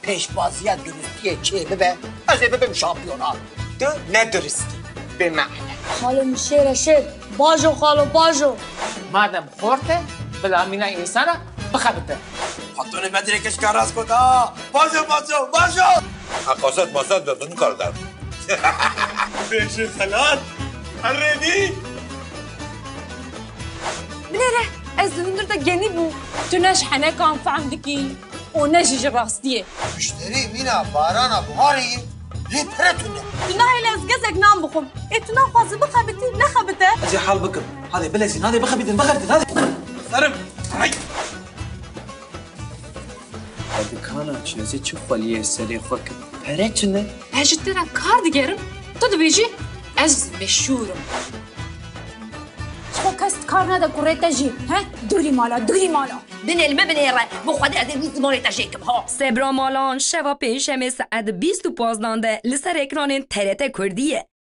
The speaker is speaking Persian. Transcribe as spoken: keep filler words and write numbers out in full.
پیشبازی درستیه چه ببه از ببم شامپیونات تو ندرستی به معنی خالم شیر شیر باجو خالو باجو مادم خورته بلا مینا انسانه بخبته حتون مدرکش کاراز کدا باجو باجو باجو عقاصت ماسد بدون کار دارم بيش خلال الريدي بنره از دندر دا گنی بو تو نش حنه کام فهمدکی و نش راستیه مشتری مینا بارانا بهاری لیترتونه تناهي لازقزك نام بخم اتنا خاص بخبتي نخبته اجي حال بكم هذه بلزين هذه بخبتين بخبتين هذه سرم هاي هذه كانت شنو تشوف ولي سري خوك فريتنا هجت ترى كار ديگرم تو دبيجي از مشورم شو كست كار ندا كوريتا جي ها دوري مالا دوري مالا بن المبنيره بخواد از ویز مورتا جیکم ها سبرا مالان شوا پیش همه ساعت بیست و پازدانده لسر اکران ترت کردیه